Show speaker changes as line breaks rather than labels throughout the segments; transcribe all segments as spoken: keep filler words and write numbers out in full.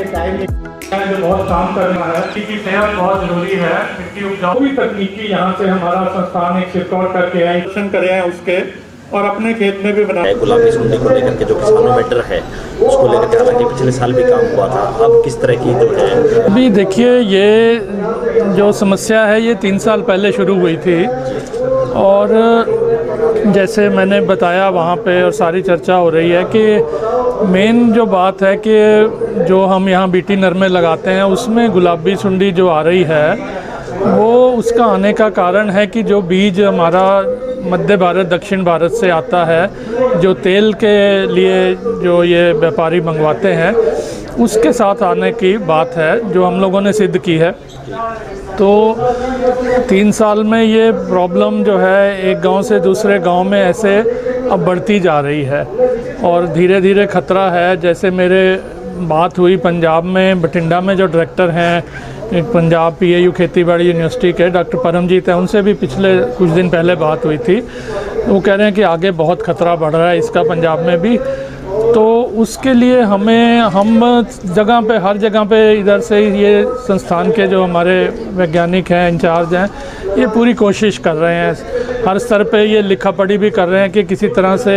Time जो बहुत काम करना है, मिट्टी की सेहत बहुत जरूरी है। मिट्टी उपजाऊ भी तकनीकी यहाँ से हमारा संस्थान एक शिफ्ट करके आए करे हैं उसके और अपने खेत में भी बनाए।
गुलाबी सुंडी को लेकर के जो किसानों में डर है उसको लेकर के, हालांकि पिछले साल भी काम हुआ था, अब किस तरह की जो है?
अभी देखिए, ये जो समस्या है ये तीन साल पहले शुरू हुई थी और जैसे मैंने बताया वहाँ पे और सारी चर्चा हो रही है कि मेन जो बात है कि जो हम यहाँ बीटी नरमे लगाते हैं उसमें गुलाबी सुंडी जो आ रही है वो उसका आने का कारण है कि जो बीज हमारा मध्य भारत दक्षिण भारत से आता है, जो तेल के लिए जो ये व्यापारी मंगवाते हैं उसके साथ आने की बात है जो हम लोगों ने सिद्ध की है। तो तीन साल में ये प्रॉब्लम जो है एक गांव से दूसरे गांव में ऐसे अब बढ़ती जा रही है और धीरे धीरे ख़तरा है। जैसे मेरे बात हुई पंजाब में, बठिंडा में जो डायरेक्टर हैं एक पंजाब पी ए यू खेतीबाड़ी यूनिवर्सिटी के डॉक्टर परमजीत हैं, उनसे भी पिछले कुछ दिन पहले बात हुई थी। वो कह रहे हैं कि आगे बहुत ख़तरा बढ़ रहा है इसका पंजाब में भी। तो उसके लिए हमें हम जगह पे हर जगह पे इधर से ये संस्थान के जो हमारे वैज्ञानिक हैं, इंचार्ज हैं, ये पूरी कोशिश कर रहे हैं। हर स्तर पे ये लिखा पढ़ी भी कर रहे हैं कि किसी तरह से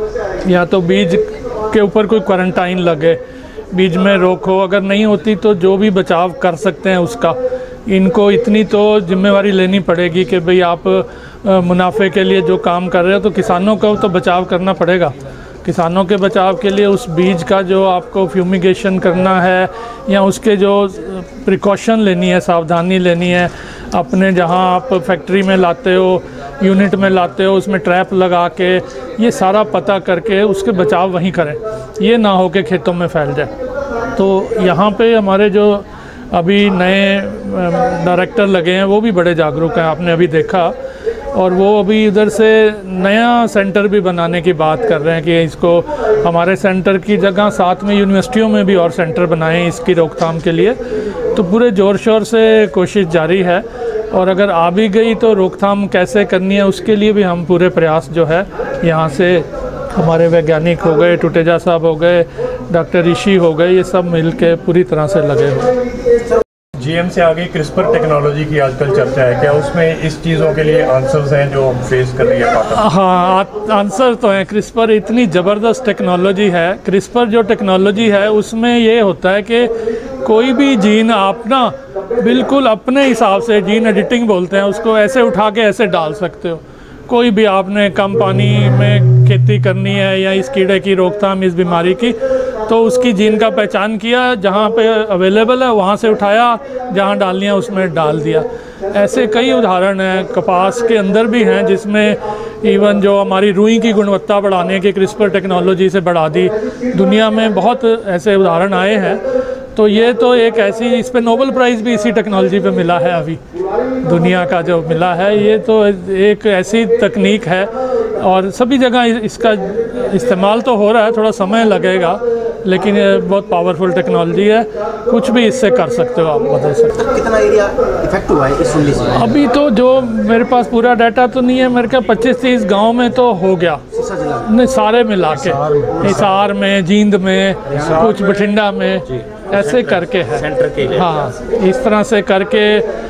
या तो बीज के ऊपर कोई क्वारंटाइन लगे, बीज में रोक हो, अगर नहीं होती तो जो भी बचाव कर सकते हैं उसका। इनको इतनी तो जिम्मेवारी लेनी पड़ेगी कि भाई आप मुनाफे के लिए जो काम कर रहे हो तो किसानों को तो बचाव करना पड़ेगा। किसानों के बचाव के लिए उस बीज का जो आपको फ्यूमिगेशन करना है या उसके जो प्रिकॉशन लेनी है, सावधानी लेनी है, अपने जहां आप फैक्ट्री में लाते हो, यूनिट में लाते हो, उसमें ट्रैप लगा के ये सारा पता करके उसके बचाव वहीं करें, ये ना हो कि खेतों में फैल जाए। तो यहाँ पे हमारे जो अभी नए डायरेक्टर लगे हैं वो भी बड़े जागरूक हैं, आपने अभी देखा, और वो अभी इधर से नया सेंटर भी बनाने की बात कर रहे हैं कि इसको हमारे सेंटर की जगह साथ में यूनिवर्सिटियों में भी और सेंटर बनाएं इसकी रोकथाम के लिए। तो पूरे ज़ोर शोर से कोशिश जारी है और अगर आ भी गई तो रोकथाम कैसे करनी है उसके लिए भी हम पूरे प्रयास जो है यहाँ से हमारे वैज्ञानिक हो गए, टुटेजा साहब हो गए, डॉक्टर ऋषि हो गए, ये सब मिल के पूरी तरह से लगे हुए।
जीएम से आगे क्रिस्पर टेक्नोलॉजी की आजकल चर्चा है, क्या उसमें इस चीज़ों के लिए आंसर्स हैं जो हम फेस कर रही है?
हाँ, आंसर तो हैं। क्रिस्पर इतनी ज़बरदस्त टेक्नोलॉजी है। क्रिस्पर जो टेक्नोलॉजी है उसमें ये होता है कि कोई भी जीन आप ना बिल्कुल अपने हिसाब से, जीन एडिटिंग बोलते हैं उसको, ऐसे उठा के ऐसे डाल सकते हो। कोई भी आपने कम पानी में खेती करनी है या इस कीड़े की रोकथाम, इस बीमारी की, तो उसकी जीन का पहचान किया, जहाँ पे अवेलेबल है वहाँ से उठाया, जहाँ डालनी है उसमें डाल दिया। ऐसे कई उदाहरण हैं, कपास के अंदर भी हैं जिसमें इवन जो हमारी रुई की गुणवत्ता बढ़ाने की क्रिस्पर टेक्नोलॉजी से बढ़ा दी। दुनिया में बहुत ऐसे उदाहरण आए हैं। तो ये तो एक ऐसी, इस पे नोबेल प्राइज़ भी इसी टेक्नोलॉजी पे मिला है अभी, दुनिया का जो मिला है। ये तो एक ऐसी तकनीक है और सभी जगह इसका इस्तेमाल तो हो रहा है, थोड़ा समय लगेगा, लेकिन ये बहुत पावरफुल टेक्नोलॉजी है। कुछ भी इससे कर सकते हो, आप बदल सकते हो।
कितना एरिया इफेक्ट हुआ है इस सुंडी से?
अभी तो जो मेरे पास पूरा डाटा तो नहीं है, मेरे ख्याल पच्चीस तीस गांव में तो हो गया, नहीं सारे मिला के, हिसार में, जींद में, कुछ बठिंडा में, ऐसे करके है
सेंटर के लिए।
हाँ, इस तरह से करके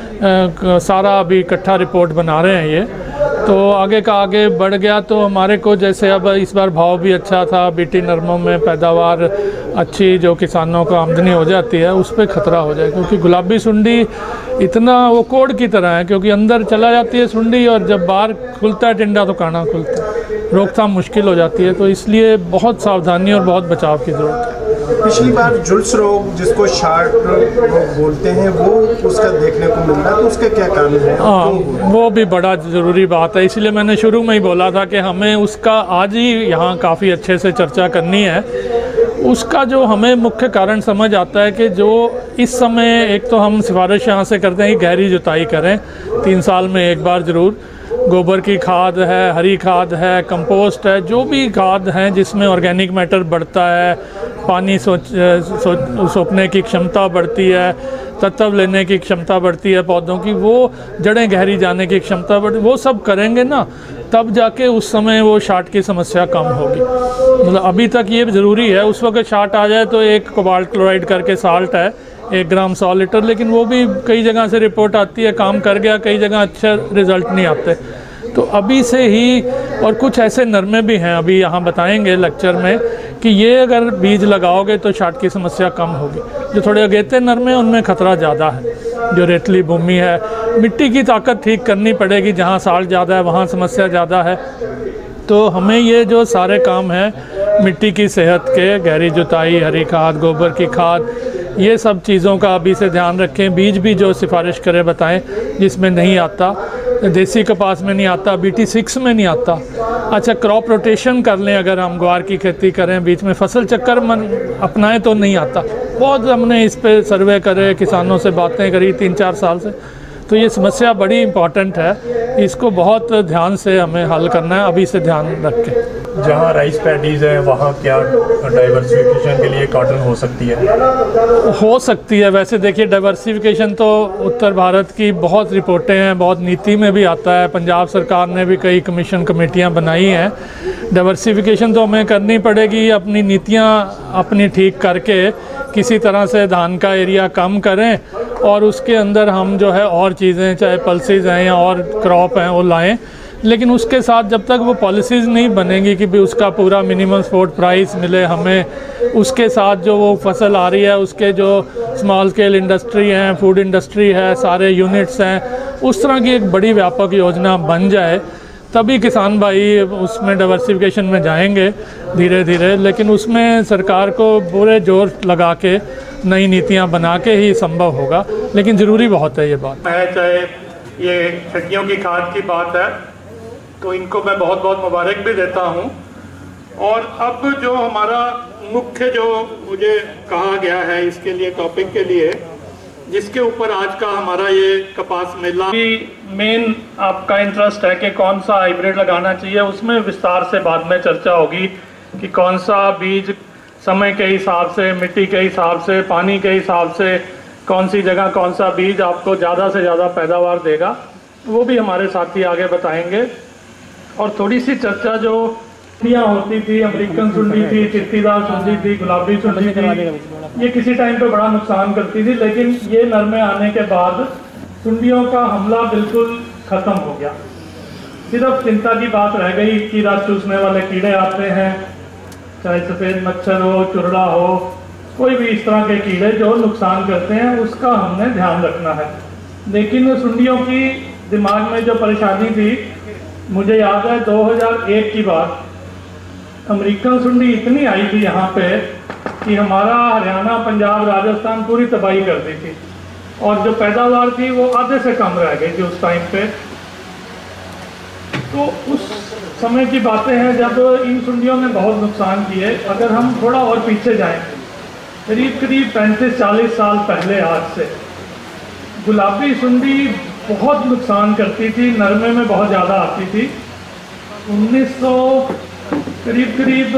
आ, सारा अभी इकट्ठा रिपोर्ट बना रहे हैं ये। तो आगे का आगे बढ़ गया तो हमारे को, जैसे अब इस बार भाव भी अच्छा था, बीटी नरमों में पैदावार अच्छी, जो किसानों को आमदनी हो जाती है, उस पर ख़तरा हो जाए। क्योंकि गुलाबी सुंडी इतना वो कोड की तरह है, क्योंकि अंदर चला जाती है सुंडी और जब बाहर खुलता है टिंडा तो काना खुलता है, रोकथाम मुश्किल हो जाती है। तो इसलिए बहुत सावधानी और बहुत बचाव की ज़रूरत है।
पिछली बार जुल्स रोग, जिसको शार्ट रोग बोलते हैं, वो उसका देखने को मिल रहा है, तो उसके क्या कारण है?
हाँ, वो भी बड़ा ज़रूरी बात है। इसलिए मैंने शुरू में ही बोला था कि हमें उसका आज ही यहाँ काफ़ी अच्छे से चर्चा करनी है। उसका जो हमें मुख्य कारण समझ आता है कि जो इस समय, एक तो हम सिफारिश यहाँ से करते हैं कि गहरी जुताई करें, तीन साल में एक बार ज़रूर। गोबर की खाद है, हरी खाद है, कंपोस्ट है, जो भी खाद हैं जिसमें ऑर्गेनिक मैटर बढ़ता है, पानी सोच सो, सोखने की क्षमता बढ़ती है, तत्व लेने की क्षमता बढ़ती है पौधों की, वो जड़ें गहरी जाने की क्षमता बढ़ती, वो सब करेंगे ना, तब जाके उस समय वो शार्ट की समस्या कम होगी। मतलब अभी तक ये ज़रूरी है, उस वक्त शार्ट आ जाए तो एक कोबाल्ट क्लोराइड करके साल्ट है, एक ग्राम सौ लीटर, लेकिन वो भी कई जगह से रिपोर्ट आती है काम कर गया, कई जगह अच्छे रिज़ल्ट नहीं आते। तो अभी से ही, और कुछ ऐसे नरमे भी हैं अभी यहाँ बताएंगे लेक्चर में कि ये अगर बीज लगाओगे तो शार्ट की समस्या कम होगी। जो थोड़े अगेते नरमे उनमें ख़तरा ज़्यादा है, जो रेतली भूमि है, मिट्टी की ताकत ठीक करनी पड़ेगी, जहाँ साल्ट ज़्यादा है वहाँ समस्या ज़्यादा है। तो हमें ये जो सारे काम हैं मिट्टी की सेहत के, गहरी जुताई, हरी खाद, गोबर की खाद, ये सब चीज़ों का अभी से ध्यान रखें। बीज भी जो सिफारिश करें बताएं, जिसमें नहीं आता, देसी कपास में नहीं आता, बी टी सिक्स में नहीं आता। अच्छा, क्रॉप रोटेशन कर लें, अगर हम ग्वार की खेती करें, बीच में फसल चक्कर मन अपनाएं तो नहीं आता। बहुत हमने इस पे सर्वे करे, किसानों से बातें करी तीन चार साल से, तो ये समस्या बड़ी इम्पॉर्टेंट है, इसको बहुत ध्यान से हमें हल करना है, अभी से ध्यान रख के।
जहाँ राइस पैडीज़ है वहाँ क्या डाइवर्सिफिकेशन के लिए कॉटन हो सकती है?
हो सकती है। वैसे देखिए, डाइवर्सिफिकेशन तो उत्तर भारत की बहुत रिपोर्टें हैं, बहुत नीति में भी आता है, पंजाब सरकार ने भी कई कमीशन कमेटियां बनाई हैं। डाइवर्सिफिकेशन तो हमें करनी पड़ेगी, अपनी नीतियां अपनी ठीक करके किसी तरह से धान का एरिया कम करें और उसके अंदर हम जो है और चीज़ें, चाहे पल्सेस हैं या और क्रॉप हैं, वो लाएँ। लेकिन उसके साथ जब तक वो पॉलिसीज़ नहीं बनेंगी कि भी उसका पूरा मिनिमम सपोर्ट प्राइस मिले हमें, उसके साथ जो वो फसल आ रही है उसके जो स्मॉल स्केल इंडस्ट्री हैं, फूड इंडस्ट्री है, सारे यूनिट्स हैं, उस तरह की एक बड़ी व्यापक योजना बन जाए, तभी किसान भाई उसमें डाइवर्सिफिकेशन में जाएंगे धीरे धीरे। लेकिन उसमें सरकार को पूरे जोर लगा के नई नीतियाँ बना के ही संभव होगा, लेकिन ज़रूरी बहुत है ये बात।
है चाहे ये छटियों की खाद की बात है, तो इनको मैं बहुत बहुत मुबारक भी देता हूँ। और अब जो हमारा मुख्य जो मुझे कहा गया है इसके लिए, टॉपिक के लिए, जिसके ऊपर आज का हमारा ये कपास मेला भी मेन आपका इंटरेस्ट है कि कौन सा हाइब्रिड लगाना चाहिए, उसमें विस्तार से बाद में चर्चा होगी कि कौन सा बीज समय के हिसाब से, मिट्टी के हिसाब से, पानी के हिसाब से, कौन सी जगह कौन सा बीज आपको ज़्यादा से ज़्यादा पैदावार देगा, वो भी हमारे साथी आगे बताएंगे। और थोड़ी सी चर्चा जो सुंडियाँ होती थी, अमेरिकन सुंडी थी, चित्तीदार सुंडी थी, गुलाबी सुंडी थी, ये किसी टाइम पे बड़ा नुकसान करती थी, लेकिन ये नरमे आने के बाद सुंडियों का हमला बिल्कुल ख़त्म हो गया। सिर्फ चिंता की बात रह गई कि रस चूसने वाले कीड़े आते हैं, चाहे सफ़ेद मच्छर हो, चुरड़ा हो, कोई भी इस तरह के कीड़े जो नुकसान करते हैं, उसका हमने ध्यान रखना है। लेकिन सुंडियों की दिमाग में जो परेशानी थी, मुझे याद है दो हज़ार एक की बात, अमेरिकन सुंडी इतनी आई थी यहाँ पे कि हमारा हरियाणा, पंजाब, राजस्थान पूरी तबाही कर दी थी, और जो पैदावार थी वो आधे से कम रह गई थी उस टाइम पे। तो उस समय की बातें हैं जब इन सुंडियों ने बहुत नुकसान किए। अगर हम थोड़ा और पीछे जाएं, करीब करीब पैंतीस चालीस साल पहले आज से, गुलाबी सुंडी बहुत नुकसान करती थी, नरमे में बहुत ज़्यादा आती थी। उन्नीस सौ करीब करीब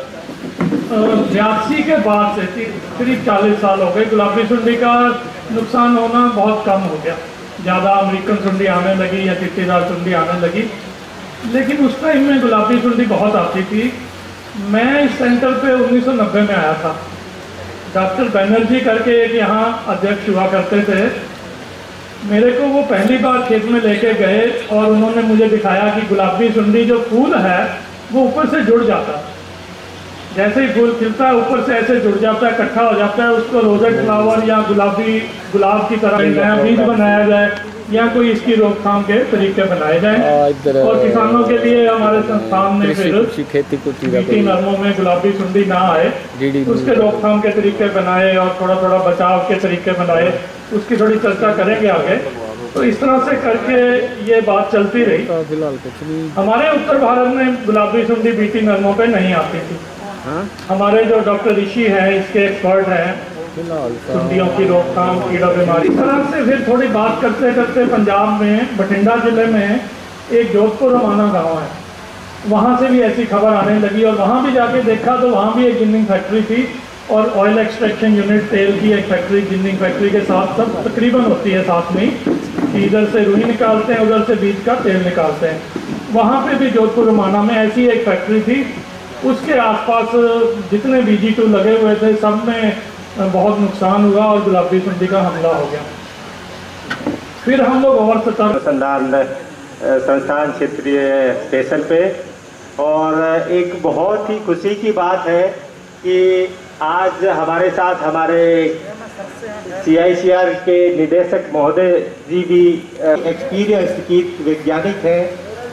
बयासी के बाद से करीब चालीस साल हो गए, गुलाबी सुंडी का नुकसान होना बहुत कम हो गया। ज़्यादा अमेरिकन सुंडी आने लगी या चित्तीदार सुंडी आने लगी, लेकिन उस टाइम में गुलाबी सुंडी बहुत आती थी। मैं इस सेंटर पे उन्नीस सौ नब्बे में आया था। डॉक्टर बैनर्जी करके एक यहाँ अध्यक्ष हुआ करते थे, मेरे को वो पहली बार खेत में लेके गए और उन्होंने मुझे दिखाया कि गुलाबी सुंडी जो फूल है वो ऊपर से जुड़ जाता है, जैसे ही फूल खिलता है ऊपर से ऐसे जुड़ जाता है, इकट्ठा हो जाता है। उसको रोजेट फ्लावर या गुलाबी गुलाब की तरह नया बीज बनाया जाए या कोई इसकी रोकथाम के तरीके बनाए जाए। और किसानों के लिए हमारे संस्थान ने फिर खेती नरमों में गुलाबी सुंडी ना आए, उसके रोकथाम के तरीके बनाए और थोड़ा थोड़ा बचाव के तरीके बनाए। उसकी थोड़ी चर्चा करेंगे आगे। तो इस तरह से करके ये बात चलती रही। हमारे उत्तर भारत में गुलाबी सुंडी बीटी नरमों पे नहीं आती थी। हमारे जो डॉक्टर ऋषि हैं, इसके एक्सपर्ट हैं सुंडियों की रोकथाम, कीड़ा बीमारी। इस तरह से फिर थोड़ी बात करते करते पंजाब में बठिंडा जिले में
एक जोधपुर रमाना गाँव है, वहाँ से भी ऐसी खबर आने लगी और वहाँ भी जाके देखा तो वहाँ भी एक जिनिंग फैक्ट्री थी और ऑयल एक्सट्रैक्शन यूनिट, तेल की एक फैक्ट्री, जिनिंग फैक्ट्री के साथ सब तकरीबन होती है साथ में ही, इधर से रुई निकालते हैं, उधर से बीज का तेल निकालते हैं। वहाँ पे भी जोधपुर रमाना में ऐसी एक फैक्ट्री थी, उसके आसपास जितने बी जी टू लगे हुए थे सब में बहुत नुकसान हुआ और गुलाबी सुंडी का हमला हो गया। फिर हम लोग और सतर्क
अनुसंधान संस्थान क्षेत्रीय स्टेशन पे, और एक बहुत ही खुशी की बात है कि आज हमारे साथ हमारे सी आई सी आर के निदेशक महोदय जी भी एक्सपीरियंस कीट वैज्ञानिक हैं,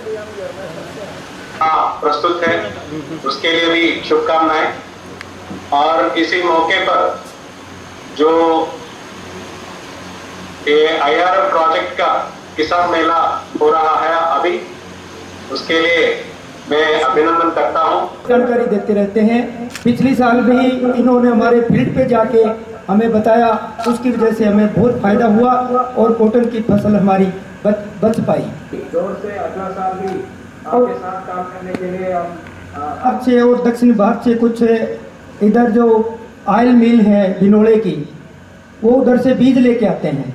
हाँ प्रस्तुत है, उसके लिए भी शुभकामनाएं। और इसी मौके पर जो ये आई आर एफ प्रोजेक्ट का किसान मेला हो रहा है अभी, उसके लिए मैं अभिनंदन करता हूं।
जानकारी देते रहते हैं। पिछली साल भी इन्होंने हमारे फील्ड पे जाके हमें बताया, उसकी वजह से हमें बहुत फायदा हुआ और कॉटन की फसल हमारी बच बच पाई।
जोर से अगला साल भी आपके साथ काम करने के लिए हम
अच्छे और दक्षिण भारत से कुछ इधर जो ऑयल मिल है बिनोले की, वो उधर से बीज लेके आते हैं,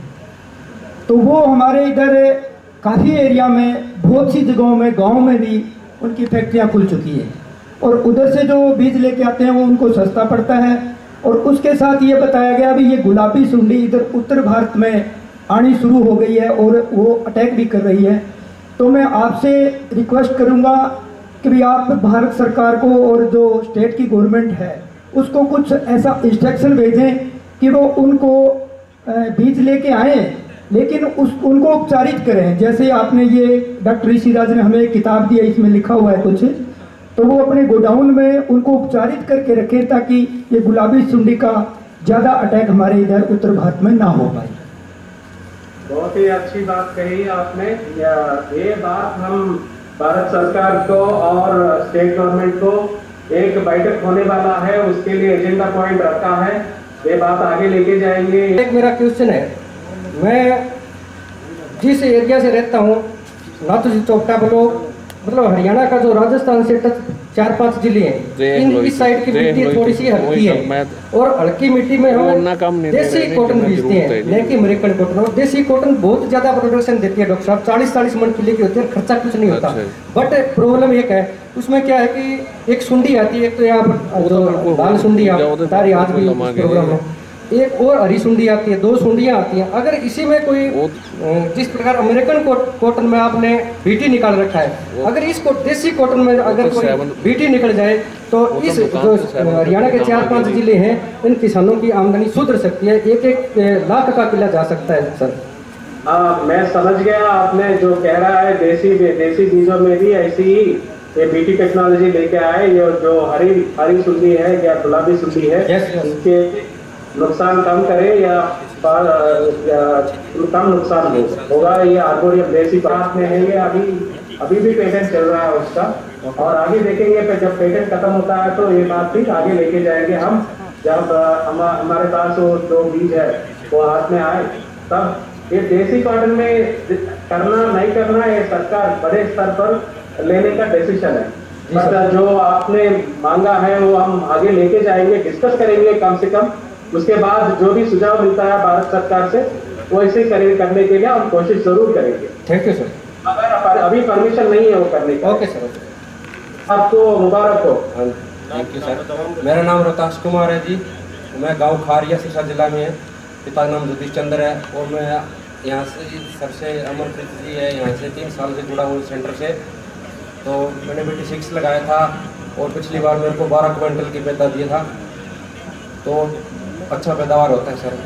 तो वो हमारे इधर काफ़ी एरिया में बहुत सी जगहों में गांव में भी उनकी फैक्ट्रियां खुल चुकी है और उधर से जो बीज लेके आते हैं वो उनको सस्ता पड़ता है। और उसके साथ ये बताया गया भी ये गुलाबी सुंडी इधर उत्तर भारत में आनी शुरू हो गई है और वो अटैक भी कर रही है। तो मैं आपसे रिक्वेस्ट करूंगा कि भी आप भारत सरकार को और जो स्टेट की गवर्नमेंट है उसको कुछ ऐसा इंस्ट्रक्शन भेजें कि वो उनको बीज लेके आए, लेकिन उस उनको उपचारित करें। जैसे आपने ये डॉक्टर ऋषिराज ने हमें एक किताब दी है, इसमें लिखा हुआ है कुछ, तो वो अपने गोडाउन में उनको उपचारित करके रखें ताकि ये गुलाबी सुंडी का ज़्यादा अटैक हमारे इधर उत्तर भारत में ना हो पाए।
बहुत ही अच्छी बात कही आपने। ये बात हम भारत सरकार को और स्टेट गवर्नमेंट को एक बैठक होने वाला है, उसके लिए एजेंडा पॉइंट रखा है, ये बात आगे लेके जाएंगे।
एक मेरा क्वेश्चन है, मैं जिस एरिया से रहता हूँ नाथू चौपटा ब्लॉक, मतलब हरियाणा का जो राजस्थान से टच चार पांच जिले हैं, इन इस साइड की मिट्टी थोड़ी सी हल्की है और हल्की मिट्टी में हम देसी कॉटन बीजते हैं, न कि अमेरिकन कॉटन। और देसी कॉटन बहुत ज्यादा प्रोडक्शन देती है डॉक्टर साहब, चालीस चालीस मन किले की होती है, खर्चा कुछ नहीं होता। बट प्रॉब्लम एक है, उसमें क्या है कि एक सुंडी आती है, एक तो यहाँ जो लाल सुंडी बता रही, आज भी प्रोग्राम है, एक और हरी सुंडी आती है, दो सुंडियां आती हैं। अगर इसी में कोई जिस प्रकार अमेरिकन कॉटन में आपने बीटी निकाल रखा है, अगर इस देसी कॉटन में अगर कोई बीटी निकल जाए तो इस जो हरियाणा के चार पांच जिले हैं, इन किसानों की आमदनी सुधर सकती है, एक एक लाख का किला जा सकता है सर।
हाँ, मैं समझ गया आपने जो कह रहा है। देसी देसी बीजों में भी ऐसी ही ये बीटी टेक्नोलॉजी लेके आए, ये जो हरी हरी सुंडी है या गुलाबी सुंडी है, इसके नुकसान कम करे या, या कम नुकसान होगा। ये आर्बोरियम देसी बात में है, ये अभी अभी भी पेटेंट चल रहा है उसका, और आगे देखेंगे पे जब पेटेंट खत्म होता है तो ये बात भी आगे लेके जाएंगे हम। जब हम हमारे पास वो जो बीज है वो हाथ में आए, तब ये देसी कॉटन में करना नहीं करना ये सरकार बड़े स्तर पर लेने का डिसीजन है। बट जो आपने मांगा है वो हम आगे लेके जाएंगे, डिस्कस करेंगे कम से कम। उसके बाद जो भी सुझाव मिलता है भारत सरकार से वो ऐसे करने के लिए हम कोशिश जरूर करेंगे।
Thank you sir.
अगर अभी परमिशन नहीं है वो करने की।
ओके सर,
आपको मुबारक हो।
Thank you sir. मेरा नाम रोहतास कुमार है जी, मैं गांव खारिया सिरसा जिला में है, पिता नाम जगदीश चंद्र है और मैं यहाँ से सर से अमरप्रीत जी है, यहाँ से तीन साल से जुड़ा हूँ सेंटर से। तो मैंने बेटी सिक्स लगाया था और पिछली बार मेरे को बारह क्विंटल की पैदा दिया था, तो अच्छा पैदावार होता है सर।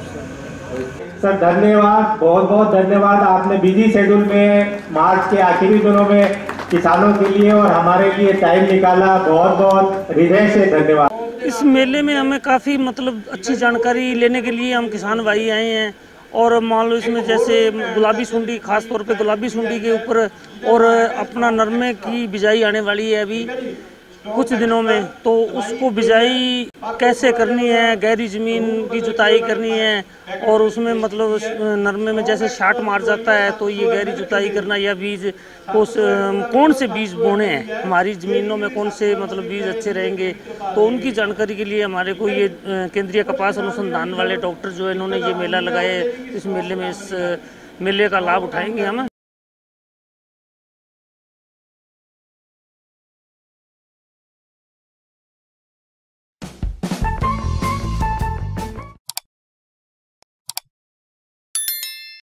सर धन्यवाद, बहुत बहुत धन्यवाद। आपने बिजी शेड्यूल में मार्च के आखिरी दिनों में किसानों के लिए और हमारे लिए टाइम निकाला, बहुत बहुत हृदय से धन्यवाद।
इस मेले में हमें काफ़ी मतलब अच्छी जानकारी लेने के लिए हम किसान भाई आए हैं। और मान लो इसमें जैसे गुलाबी सुंडी, खास तौर पे गुलाबी सुंडी के ऊपर, और अपना नरमे की बिजाई आने वाली है अभी, कुछ दिनों में, तो उसको बिजाई कैसे करनी है, गहरी ज़मीन की जुताई करनी है, और उसमें मतलब नरमे में जैसे शाट मार जाता है तो ये गहरी जुताई करना, या बीज को कौन से बीज बोने हैं, हमारी ज़मीनों में कौन से मतलब बीज अच्छे रहेंगे, तो उनकी जानकारी के लिए हमारे को ये केंद्रीय कपास अनुसंधान वाले डॉक्टर जो है इन्होंने ये मेला लगाया है। इस मेले में इस मेले का लाभ उठाएंगे हम।